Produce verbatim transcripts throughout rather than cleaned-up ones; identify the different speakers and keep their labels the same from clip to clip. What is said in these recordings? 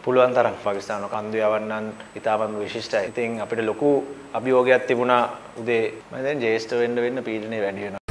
Speaker 1: පුළුවන් තරම් පාකිස්තාන කන්දු යවන්නන් ඉතාමත් විශිෂ්ටයි. ඉතින් අපිට ලොකු අභියෝගයක් තිබුණා උදේ මම දැන් ජේෂ්ඨ වෙන්න වෙන්න පීඩනය වැඩි වෙනවා.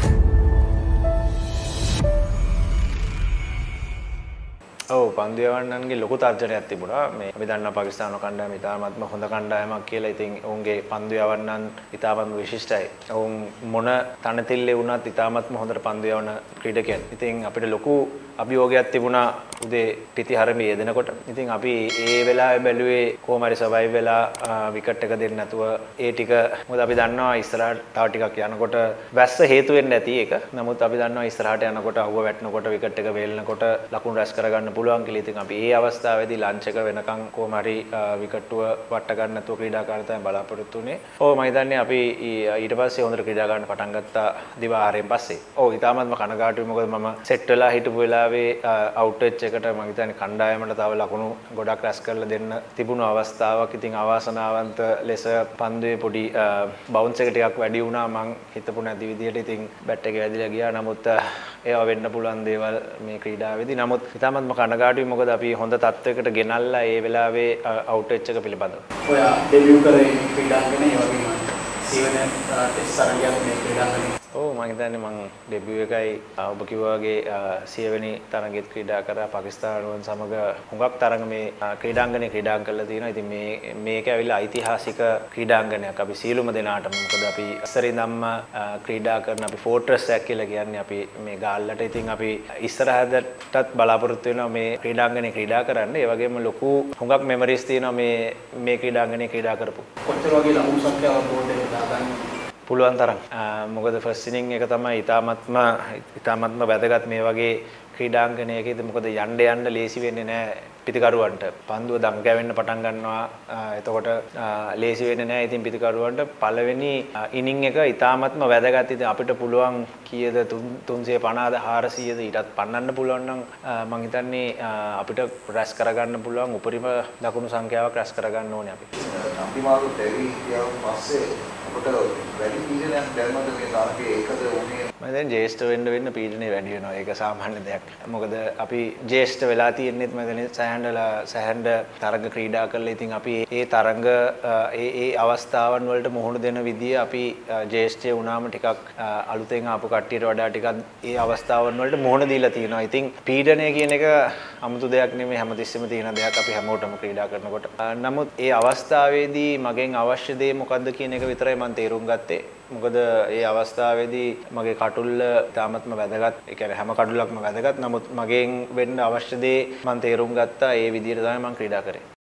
Speaker 1: ඔව් පන්දු යවන්නන්ගේ ලොකු තර්ජනයක් තිබුණා. මේ අපි දන්නා පාකිස්තාන කණ්ඩායම ඉතාමත්ම හොඳ කණ්ඩායමක් කියලා. ඉතින් ඔවුන්ගේ පන්දු යවන්නන් ඉතාමත්ම විශිෂ්ටයි. ඔවුන් මොන තනතිල්ලේ වුණත් ඉතාමත්ම හොඳට පන්දු යවන ක්‍රීඩකයන්. ඉතින් අපිට ලොකු අභියෝගයක් තිබුණා උදේ පිටි හරමේ යෙදෙනකොට. ඉතින් අපි ඒ වෙලාවේ බැලුවේ කොහොම හරි සර්වයිව් වෙලා විකට් එක දෙන්න නැතුව ඒ ටික මොකද අපි දන්නවා ඉස්සරහට තව ටිකක් යනකොට වැස්ස හේතු වෙන්නේ නැති එක. නමුත් අපි දන්නවා ඉස්සරහට යනකොට අවුව වැටෙනකොට විකට් එක වේලනකොට ලකුණු රැස් කරගන්න පුළුවන් කියලා. ඉතින් අපි ඒ අවස්ථාවේදී ලන්ච් එක වෙනකන් කොහොම හරි විකට්ටුව වට ගන්න නැතුව ක්‍රීඩාකාරය තමයි බලාපොරොත්තු වෙන්නේ. ඔව් මම හිතන්නේ අපි ඊට පස්සේ හොඳට ක්‍රීඩා ගන්න පටන් ගත්තා දිවාහාරයෙන් පස්සේ. ඔව් ඊටමත්ම කනගාටුයි මොකද මම සෙට් වෙලා හිටපු වෙලාවේ අවුට් එච් එකට මම හිතන්නේ කණ්ඩායමට තව ලකුණු ගොඩක් රැස් කරලා දෙන්න තිබුණු අවස්ථාවක්. ඉතින් අවාසනාවන්ත ලෙස පන්දුවේ පොඩි බවුන්ස් එක ටිකක් වැඩි වුණා. මම හිතපු නැති විදියට ඉතින් බැට් එක වැදිලා ගියා. නමුත් ඒවා වෙන්න පුළුවන් දේවල් මේ ක්‍රීඩාවේදී. නමුත් ඉතාමත්ම කනගාටුයි මොකද අපි හොඳ තත්වයකට ගෙනල්ලා ඒ වෙලාවේ අවුට් එච් එක පිළිබඳව.
Speaker 2: ඔයා ඩෙබියු කරේ ක්‍රීඩාංගනේ ඒ වගේම සීවන ටෙස්ට් තරගයක් මේ ක්‍රීඩාංගනේ.
Speaker 1: ඔව් මම හිතන්නේ මම ඩෙබියු එකයි ඔබ කිව්වා වගේ සියවෙනි තරගෙත් ක්‍රීඩා කරා පාකිස්තානුවන් සමග හුඟක් තරඟ මේ ක්‍රීඩාංගනේ ක්‍රීඩා කරලා තියෙනවා. ඉතින් මේ මේක ඇවිල්ලා ඓතිහාසික ක්‍රීඩාංගනයක් අපි සියලුම දෙනාටම. මොකද අපි ඉස්සරින් ඉඳන්ම ක්‍රීඩා කරන අපි ෆෝර්ට්‍රස් එකක් කියලා කියන්නේ අපි මේ ගාල්ලට. ඉතින් අපි ඉස්සරහටත් බලාපොරොත්තු වෙනවා මේ ක්‍රීඩාංගනේ ක්‍රීඩා කරන්න. ඒ වගේම ලොකු හුඟක් මෙමරිස් තියෙනවා මේ මේ ක්‍රීඩාංගනේ ක්‍රීඩා කරපු.
Speaker 2: කොච්චර වගේ ලකුණු සංඛ්‍යාවක් බෝඩ් එකේ දාගන්න
Speaker 1: පුළුවන් තරම්. මොකද ෆස්ට් ඉනිං එක තමයි ඊ타මත්ම ඊ타මත්ම වැදගත් මේ වගේ ක්‍රීඩාංගණයකදී. මොකද යන්න යන්න ලේසි වෙන්නේ නැහැ පිටිකරුවන්ට. පන්දුව දම් ගැවෙන්න පටන් ගන්නවා. එතකොට ලේසි වෙන්නේ නැහැ ඉතින් පිටිකරුවන්ට. පළවෙනි ඉනිං එක ඊ타මත්ම වැදගත්. ඉතින් අපිට පුළුවන් කීයද තුන්සිය පනහද හාරසියද ඊටත් පන්නන්න පුළුවන් නම් මම හිතන්නේ අපිට රැස් කරගන්න පුළුවන් උපරිම ලකුණු සංඛ්‍යාවක් රැස් කරගන්න ඕනේ අපි.
Speaker 3: අන්තිමාරු දෙවි ගියාන් පස්සේ අපිට වැඩි පීඩනයක් දැනුමද මේ තරගයේ ඒකද උනේ?
Speaker 1: මම දැන් ජේෂ්ඨ වෙන්න වෙන්න පීඩනය වැඩි වෙනවා. ඒක සාමාන්‍ය දෙයක්. මොකද අපි ජේෂ්ඨ වෙලා තියෙන්නේත් මම දැන් සෑහඬලා සෑහඬ තරඟ ක්‍රීඩා කරලා ඉතින් අපි ඒ තරඟ ඒ ඒ අවස්ථාවන් වලට මුහුණ දෙන විදිය අපි ජේෂ්ඨය වුණාම ටිකක් අලුතෙන් ආපු කට්ටියට වඩා ටිකක් ඒ අවස්ථාවන් වලට මුහුණ දීලා තියෙනවා. ඉතින් පීඩනය කියන එක 아무තු දෙයක් නෙමෙයි, හැමතිස්සෙම තියෙන දෙයක් අපි හැමෝටම ක්‍රීඩා කරනකොට. නමුත් ඒ අවස්ථාවේදී මගෙන් අවශ්‍ය දේ මොකද්ද කියන එක විතරයි මම තේරුම් ගත්තේ. මොකද ඒ අවස්ථාවේදී මගේ කටුල්ල තාමත්ම වැදගත්. ඒ කියන්නේ හැම කටුල්ලක්ම වැදගත්. නමුත් මගෙන් වෙන්න අවශ්‍ය දේ මම තේරුම් ගත්තා. ඒ විදිහට තමයි මම ක්‍රීඩා කරේ.